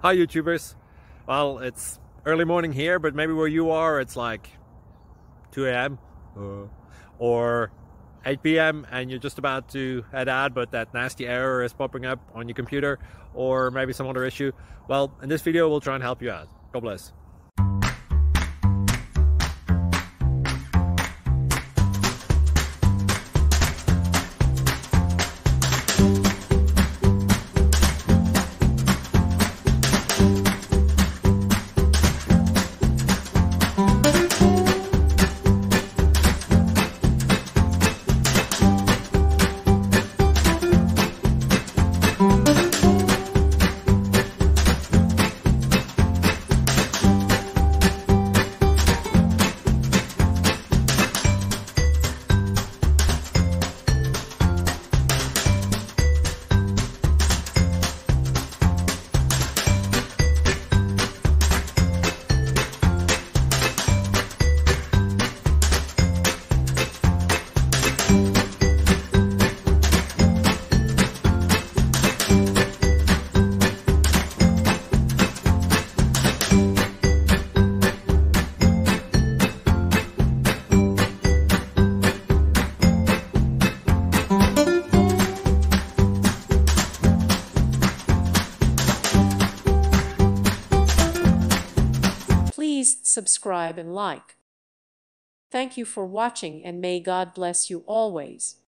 Hi YouTubers. Well, it's early morning here, but maybe where you are it's like 2 a.m. or 8 p.m. and you're just about to head out, but that nasty error is popping up on your computer, or maybe some other issue. Well, in this video we'll try and help you out. God bless. Please subscribe and like. Thank you for watching, and may God bless you always.